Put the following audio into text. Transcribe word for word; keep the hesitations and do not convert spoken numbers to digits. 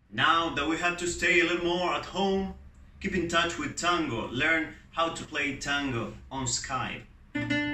Now that we have to stay a little more at home, keep in touch with Tango, learn how to play tango on Skype.